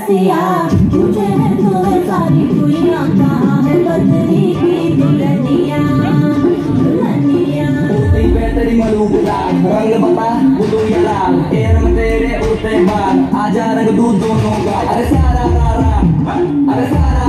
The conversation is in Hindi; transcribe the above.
रसिया तुझे है तो सारी दुनिया कहाँ है बदली की दुल्हनिया दुल्हनिया तेरी मलूक लाल रंग बता बुलू या लाल केर में तेरे उड़ते बाल आजा रंग दूध दोनों का अरे सारा